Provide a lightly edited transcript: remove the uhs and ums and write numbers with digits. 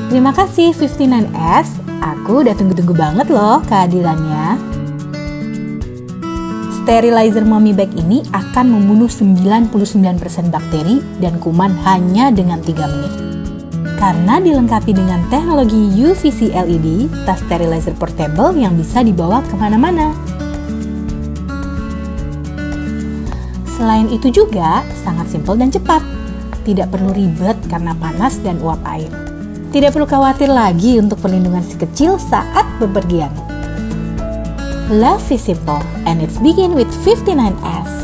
Terima kasih 59S, aku udah tunggu-tunggu banget loh kehadirannya. Sterilizer Mommy Bag ini akan membunuh 99% bakteri dan kuman hanya dengan 3 menit. Karena dilengkapi dengan teknologi UVC LED, tas sterilizer portable yang bisa dibawa kemana-mana. Selain itu juga sangat simpel dan cepat. Tidak perlu ribet karena panas dan uap air. Tidak perlu khawatir lagi untuk perlindungan si kecil saat bepergian. Love is simple and it's begin with 59S.